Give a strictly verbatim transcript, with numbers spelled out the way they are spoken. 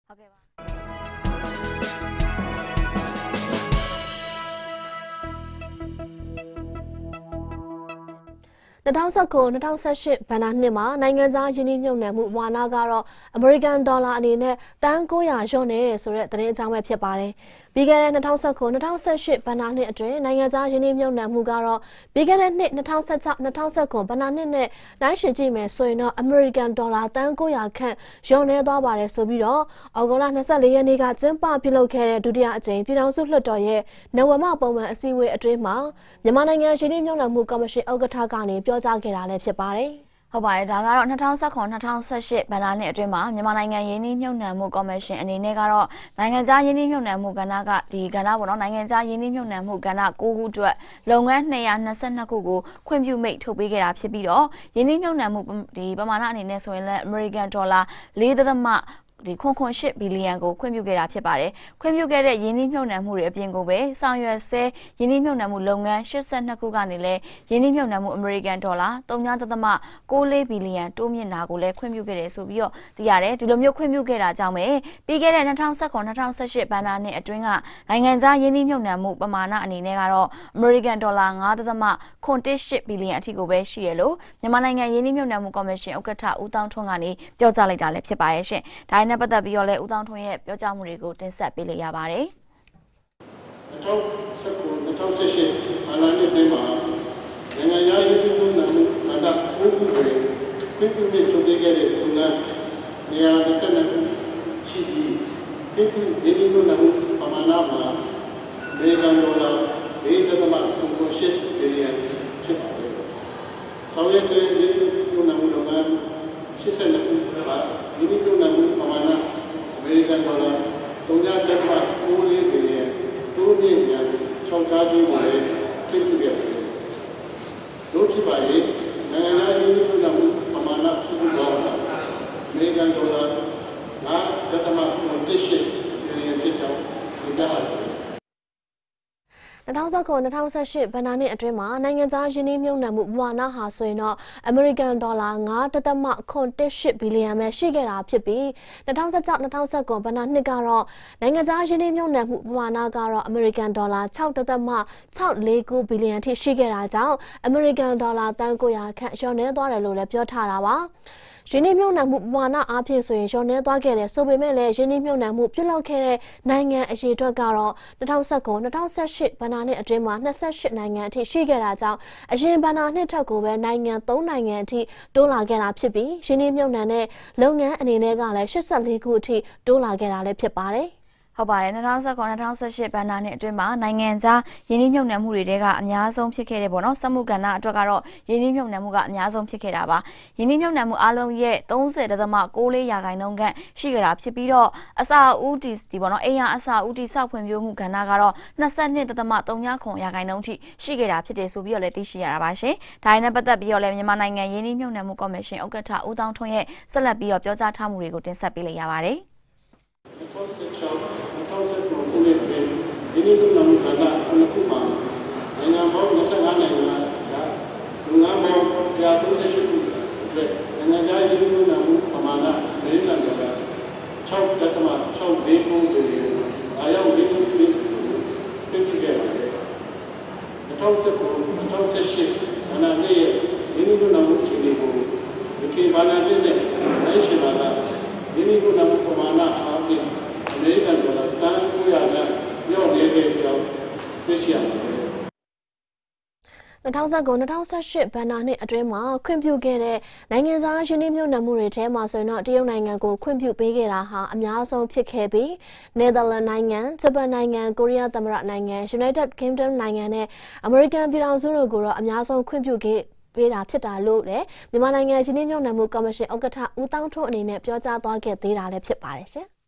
ဟုတ်ကဲ့ပါ၂၀၁၉-၂၀၁၈ဘဏ္ဍာနှစ်မှာနိုင်ငံသားယင်းနှိမ့်မြုပ်နှံမှုဝါနာကတော့အမေရိကန်ဒေါ်လာအနေနဲ့တန်၉၀၀လျော့နေတယ်ဆိုတဲ့သတင်းအကြောင်းပဲဖြစ်ပါတယ်။ပြီးခဲ့တဲ့၂၀၁၉-၂၀၁၈ဘဏ္ဍာနှစ်အတွင်းနိုင်ငံသားယင်းနှိမ့်မြုပ်နှံမှုကတော့ပြီးခဲ့တဲ့နှစ်၂၀၁၆-၂၀၁၉ဘဏ္ဍာနှစ်နဲ့နိုင်ရှင်ကြည့်မယ်ဆိုရင်တော့အမေရိကန်ဒေါ်လာတန်၉၀၀ခန့်လျော့နေသွားပါတယ်ဆိုပြီးတော့ဩဂုတ်လ၂၄ရက်နေ့ကကျင်းပပြုလုပ်ခဲ့တဲ့ဒုတိယအကြိမ်ပြည်ထောင်စုလွှတ်တော်ရဲ့နဝမပုံမှန်အစည်းအဝေးအတွင်းမှာမြန်မာနိုင်ငံယင်းနှိမ့်မြုပ်နှံမှုကော်မရှင်ဥက္ကဋ္ဌကနေပြောကြားခဲ့တာလည်းဖြစ်ပါတယ်။ဟုတ်ပါတယ်ဒါကတော့၂၀၁၇-၂၀၁၈ဘဏ္ဍာနှစ်အတွင်းမှာမြန်မာနိုင်ငံယင်းနှိမ့်မြုပ်နှံမှုကော်မရှင်အနေနဲ့ကတော့နိုင်ငံခြားယင်းနှိမ့်မြုပ်နှံမှုကဏ္ဍကဒီကဏ္ဍပေါ့နော်နိုင်ငံခြားယင်းနှိမ့်မြုပ်နှံမှုကဏ္ဍ၉ခုအတွက်လုပ်ငန်း၂၂၂ခုကိုခွင့်ပြုမိတ်ထုတ်ပေးခဲ့တာဖြစ်ပြီးတော့ယင်းနှိမ့်မြုပ်နှံမှုဒီပမာဏအနေနဲ့ဆိုရင်လည်းအမေရိကန်ဒေါ်လာ၄ဒသမဒီခွန်ခွန်၈ဘီလီယံကိုခွင့်ပြုခဲ့တာဖြစ်ပါတယ်။ခွင့်ပြုခဲ့တဲ့ယင်းနှိမ့်မြုပ်နှံမှုတွေအပြင်ကိုပဲဆောင်ရွက်ဆဲယင်းနှိမ့်မြုပ်နှံမှုလုပ်ငန်း၈၂ခုကနေလည်းယင်းနှိမ့်မြုပ်နှံမှုအမေရိကန်ဒေါ်လာ၃ဒသမ၉၄ဘီလီယံတိုးမြင့်တာကိုလည်းခွင့်ပြုခဲ့တယ်ဆိုပြီးတော့သိရတယ်။ဒီလိုမျိုးခွင့်ပြုခဲ့တာကြောင့်ပဲပြီးခဲ့တဲ့၂၀၁၇-၂၀၁၈ဘဏ္ဍာနှစ်အတွင်းကနိုင်ငံခြားယင်းနှိမ့်မြုပ်နှံမှုပမာဏအနေနဲ့ကတော့အမေရိကန်ဒေါ်လာ၅ဒသမခွန်၁၈ဘီလီယံအထိကိုပဲရှိရလို့မြန်မာနိုင်ငံယင်းနှိမ့်မြုပ်နှံမှုကော်မရှင်ဥက္ကဋ္ဌဦးတောင်းထွန်းကနေပြောကြားလိုက်တာလည်းဖြစ်ပါရဲ့ရှင်။ဒါနဲ့ပတ်သက်ပြီးတော့လည်းဦးတောင်းထွန်းရဲ့ပြောကြားမှုတွေကိုတင်ဆက်ပေးလိုက်ရပါတယ်။၂၀၁၉-၂၀၁၈ဘဏ္ဍာနှစ်အတွင်းမှာနိုင်ငံခြားယင်းနှိမ့်မြုပ်နှံမှုကဏ္ဍ၉ခုတွင်ခွင့်ပြုမိတ်ထုတ်ပေးခဲ့တဲ့လုပ်ငန်း၂၂၂ခုရှိပြီးခွင့်ပြုယင်းနှိမ့်မြုပ်နှံမှုပမာဏမှာအမေရိကန်ဒေါ်လာ၄ဒသမခွန်ခွန်၈ဘီလီယံဖြစ်ပါတယ်။ဆောင်ရွက်ဆဲယင်းနှိမ့်မြုပ်နှံမှုလုပ်ငန်း၈၂ခုပါယင်းနှိမ့်မြုပ်နှံမှုပမာဏအမေရိကန်ဒေါ်လာ၃ဒသမ၉၄ဘီလီယံတိုးမြင့်ရန်ချောက်ကြားခြင်းကိုလည်းခွင့်ပြုခဲ့ပါတယ်။တို့ဖြစ်ပါရဲ့နိုင်ငံခြားယင်းနှိမ့်မြုပ်နှံမှုပမာဏစုစုပေါင်းအမေရိကန်ဒေါ်လာ၅ဒသမ၁၈ဘီလီယံဖြစ်ကြောင်းသိရပါတယ်။၂၀၁၉-၂၀၁၈ဘဏ္ဍာနှစ်အတွင်းမှာနိုင်ငံခြားယင်းနှိမ့်မြုပ်နှံမှုဝါနာဟာဆိုရင်တော့အမေရိကန်ဒေါ်လာ၅ဒသမခွန်၁၈ဘီလီယံပဲရှိခဲ့တာဖြစ်ပြီး၂၀၁၆-၂၀၁၉ဘဏ္ဍာနှစ်ကတော့နိုင်ငံခြားယင်းနှိမ့်မြုပ်နှံမှုဝါနာကတော့အမေရိကန်ဒေါ်လာ၆ဒသမ၆၄၉ဘီလီယံထိရှိခဲ့တာကြောင့်အမေရိကန်ဒေါ်လာတန်၉၀၀ခန့်လျော့နေသွားတယ်လို့လည်းပြောထားတာပါ။ယင်းနှိမ့်မြုပ်နှံမှုပမာဏအားဖြင့်ဆိုရင်လျော့နေသွားခဲ့တယ်ဆိုပေမဲ့လည်းယင်းနှိမ့်မြုပ်နှံမှုပြုလုပ်ခဲ့တဲ့နိုင်ငံအရေအတွက်ကတော့၂၀၁၉-၂၀၁၈ဘဏ္ဍာနှစ်အတွင်းမှာ၂၈နိုင်ငံအထိရှိခဲ့တာကြောင့်အရင်ဘဏ္ဍာနှစ်ထက်ကိုပဲနိုင်ငံ၃နိုင်ငံအထိတိုးလာခဲ့တာဖြစ်ပြီးယင်းနှိမ့်မြုပ်နှံတဲ့လုပ်ငန်းအနေနဲ့ကလည်း၈၄ခုအထိတိုးလာခဲ့တာလည်းဖြစ်ပါတယ်။ဟုတ်ပါတယ်၂၀၁၉-၂၀၁၈ဘဏ္ဍာနှစ်အတွင်းမှာနိုင်ငံခြားယင်းနှိမ့်မြုပ်နှံမှုတွေကအများဆုံးဖြစ်ခဲ့တဲ့ပေါ့နော်စက်မှုကဏ္ဍအတွက်ကတော့ယင်းနှိမ့်မြုပ်နှံမှုကအများဆုံးဖြစ်ခဲ့တာပါယင်းနှိမ့်မြုပ်နှံမှုအလုံးရဲ့၃၀ဒသမ၉၄ရာခိုင်နှုန်းခန့်ရှိကြတာဖြစ်ပြီးတော့အစာဦးတီဒီပေါ့နော်အိမ်ယာအစာဦးတီစောက်ဖွံ့ဖြိုးမှုကဏ္ဍကတော့၂၂ဒသမ၃ခွန်ရာခိုင်နှုန်းထိရှိခဲ့တာဖြစ်တယ်ဆိုပြီးတော့လည်းသိရှိရတာပါရှင်ဒါနဲ့ပတ်သက်ပြီးတော့လည်းမြန်မာနိုင်ငံယင်းနှိမ့်မြုပ်နှံမှုကော်မရှင်ဥက္ကဋ္ဌဦးတောင်းထွန်းရဲ့ဆက်လက်ပြီးတော့ပြောကြားထားမှုတွေကိုတင်ဆက်ပေးလိုက်ရပါတယ်ခုနှစ်တွင်ဒီနေ့လုပ်ငန်းကဏ္ဍအနခုမှာနိုင်ငံပေါင်း၂၅နိုင်ငံကလုပ်ငန်းပေါင်း၁၃၈ခုအတွက်နိုင်ငံခြားယင်းနှိမ့်မြုပ်နှံမှုပမာဏအမေရိကန်ဒေါ်လာ၆ဒသမ၆၄ဘီလီယံအားရောက်ရင်းနှီးမြှုပ်နှံမှုပြုလုပ်ခဲ့ပါတယ်။၂၀၁၉-၂၀၁၈ဘဏ္ဍာနှစ်ရဲ့ရင်းနှီးမြှုပ်နှံမှုအခြေအနေကိုဒီကေဘဏ္ဍာနှစ်နဲ့နိုင်ရှင်ဘာသာရင်းနှီးမြှုပ်နှံမှုပမာဏအားဖြင့်အမေရိကန်ဒေါ်လာတန်၉၀၀ခန့်လျော့နေတဲ့အကြောင်းသိရှိရပါတယ်။၂၀၁၉-၂၀၁၈ဘဏ္ဍာနှစ်အတွင်းမှာခွင့်ပြုခဲ့တဲ့နိုင်ငံခြားယင်းနှိမ့်မြုပ်နှံမှုတွေထဲမှာဆိုရင်တော့တရုတ်နိုင်ငံကိုခွင့်ပြုပေးခဲ့တာဟာအများဆုံးဖြစ်ခဲ့ပြီးနယ်သာလန်နိုင်ငံ၊ဂျပန်နိုင်ငံ၊ကိုရီးယားသမ္မတနိုင်ငံ၊ယူနိုက်တက်ကင်းဒမ်နိုင်ငံနဲ့အမေရိကန်ပြည်ထောင်စုတို့ကိုတော့အများဆုံးခွင့်ပြုခဲ့ပေးတာဖြစ်တာလို့လည်းမြန်မာနိုင်ငံယင်းနှိမ့်မြုပ်နှံမှုကော်မရှင်ဥက္ကဋ္ဌဦးတောင်းထွန်းအနေနဲ့ပြောကြားသွားခဲ့သေးတာလည်းဖြစ်ပါတယ်ရှင်။